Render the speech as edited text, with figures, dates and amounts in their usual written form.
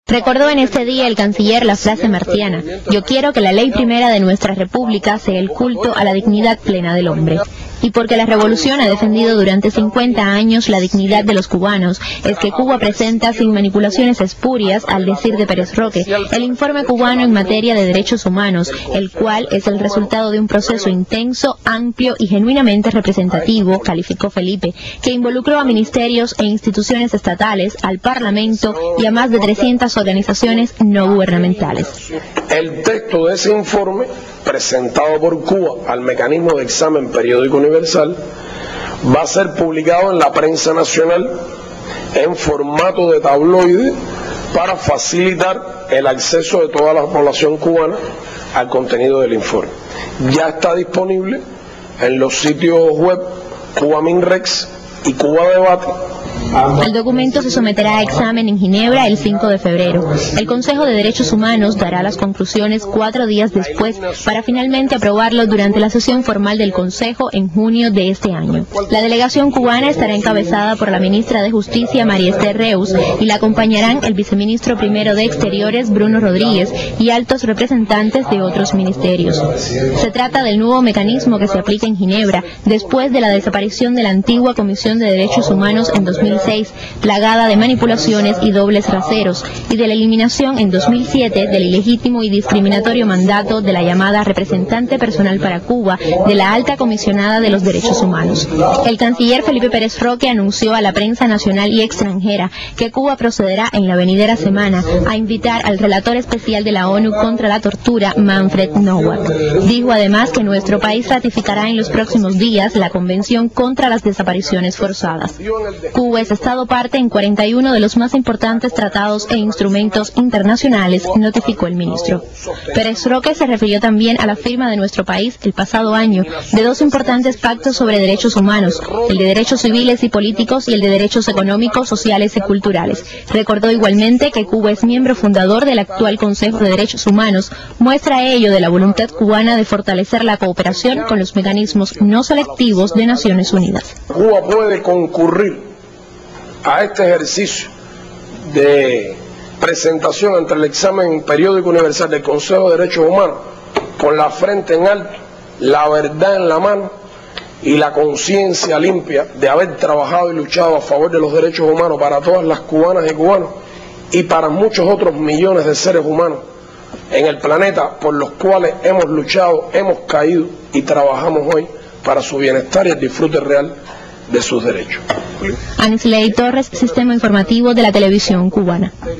Recordó en este día el canciller la frase marciana: "Yo quiero que la ley primera de nuestra república sea el culto a la dignidad plena del hombre". Y porque la revolución ha defendido durante 50 años la dignidad de los cubanos, es que Cuba presenta sin manipulaciones espurias, al decir de Pérez Roque, el informe cubano en materia de derechos humanos, el cual es el resultado de un proceso intenso, amplio y genuinamente representativo, calificó Felipe, que involucró a ministerios e instituciones estatales, al Parlamento y a más de 300 organizaciones no gubernamentales. El texto de ese informe, presentado por Cuba al mecanismo de examen periódico universal, va a ser publicado en la prensa nacional en formato de tabloide para facilitar el acceso de toda la población cubana al contenido del informe. Ya está disponible en los sitios web Cuba Minrex y Cuba Debate. El documento se someterá a examen en Ginebra el 5 de febrero. El Consejo de Derechos Humanos dará las conclusiones 4 días después para finalmente aprobarlo durante la sesión formal del Consejo en junio de este año. La delegación cubana estará encabezada por la ministra de Justicia, María Esther Reus, y la acompañarán el viceministro primero de Exteriores, Bruno Rodríguez, y altos representantes de otros ministerios. Se trata del nuevo mecanismo que se aplica en Ginebra después de la desaparición de la antigua Comisión de Derechos Humanos en 2006, plagada de manipulaciones y dobles raseros, y de la eliminación en 2007 del ilegítimo y discriminatorio mandato de la llamada representante personal para Cuba de la alta comisionada de los derechos humanos. El canciller Felipe Pérez Roque anunció a la prensa nacional y extranjera que Cuba procederá en la venidera semana a invitar al relator especial de la ONU contra la tortura, Manfred Nowak. Dijo además que nuestro país ratificará en los próximos días la Convención contra las Desapariciones Forzadas. Cuba es Estado parte en 41 de los más importantes tratados e instrumentos internacionales, notificó el ministro. Pérez Roque se refirió también a la firma de nuestro país el pasado año de 2 importantes pactos sobre derechos humanos, el de derechos civiles y políticos y el de derechos económicos, sociales y culturales. Recordó igualmente que Cuba es miembro fundador del actual Consejo de Derechos Humanos, muestra ello de la voluntad cubana de fortalecer la cooperación con los mecanismos no selectivos de Naciones Unidas. Cuba puede concurrir a este ejercicio de presentación ante el examen periódico universal del Consejo de Derechos Humanos con la frente en alto, la verdad en la mano y la conciencia limpia de haber trabajado y luchado a favor de los derechos humanos para todas las cubanas y cubanos y para muchos otros millones de seres humanos en el planeta por los cuales hemos luchado, hemos caído y trabajamos hoy para su bienestar y el disfrute real de sus derechos. Anisley Torres, Sistema Informativo de la Televisión Cubana.